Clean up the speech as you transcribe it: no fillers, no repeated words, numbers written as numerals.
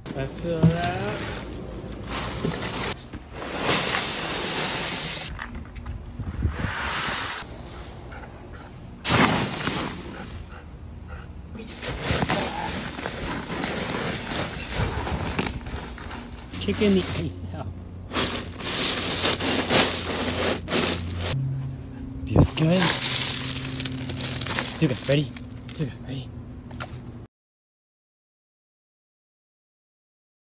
I feel that. Kicking the ice out. Feels good. Tuukka, ready? Tuukka, ready?